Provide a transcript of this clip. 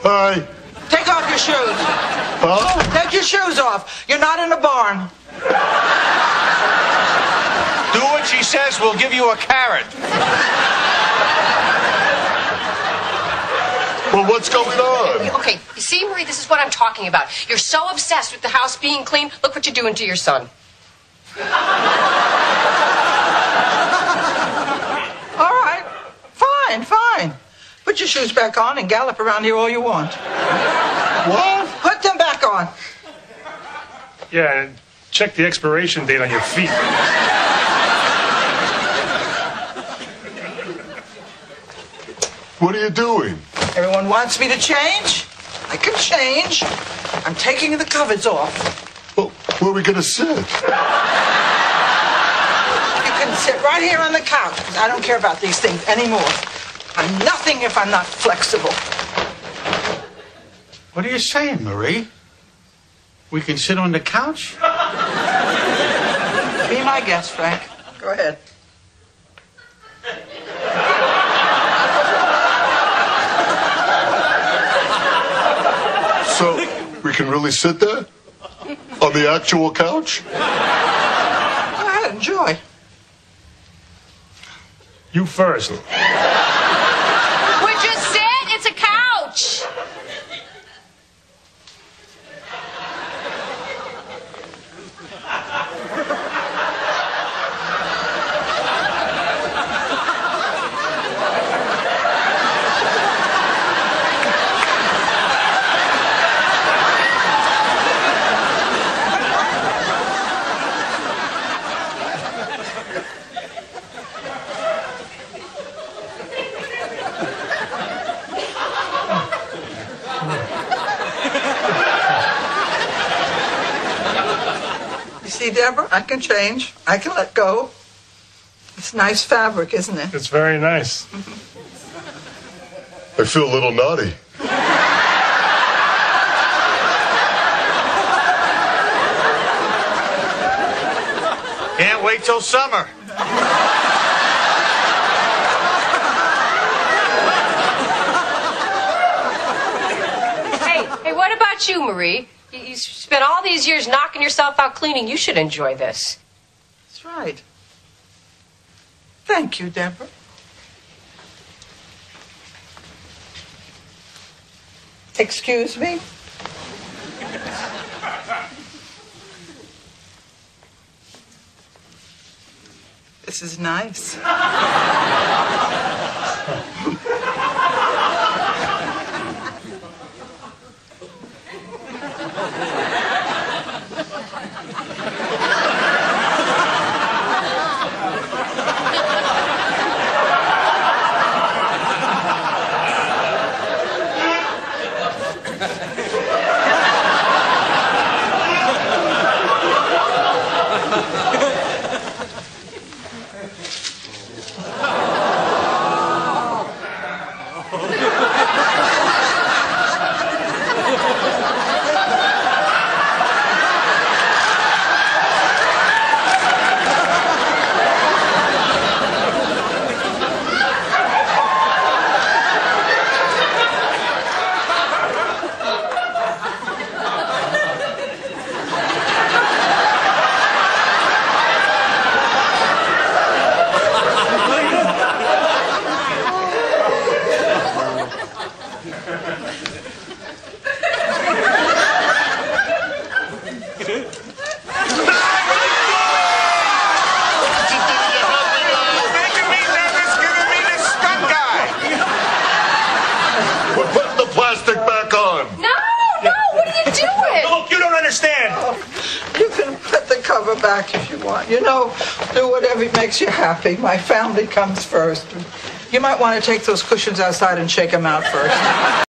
Hi. Take off your shoes. Huh? Take your shoes off. You're not in a barn. Do what she says, we'll give you a carrot. Well, what's going on? Okay, you see, Marie, this is what I'm talking about. You're so obsessed with the house being clean. Look what you're doing to your son. All right. Fine. Put your shoes back on and gallop around here all you want. What? Put them back on. Yeah, and check the expiration date on your feet. What are you doing? Everyone wants me to change. I can change. I'm taking the covers off. Well, where are we going to sit? You can sit right here on the couch. I don't care about these things anymore. I'm nothing if I'm not flexible. What are you saying, Marie? We can sit on the couch? Be my guest, Frank. Go ahead. So, we can really sit there? On the actual couch? Go ahead, enjoy. You first. Would you sit? It's a couch. You see, Deborah, I can change. I can let go. It's nice fabric, isn't it? It's very nice. I feel a little naughty. Can't wait till summer. Hey, what about you, Marie? You spent all these years knocking yourself out cleaning. You should enjoy this. That's right. Thank you, Deborah. Excuse me? This is nice. We're putting the plastic back on. No, what are you doing? Look, you don't understand. You can put the cover back if you want. You know, do whatever makes you happy. My family comes first. You might want to take those cushions outside and shake them out first.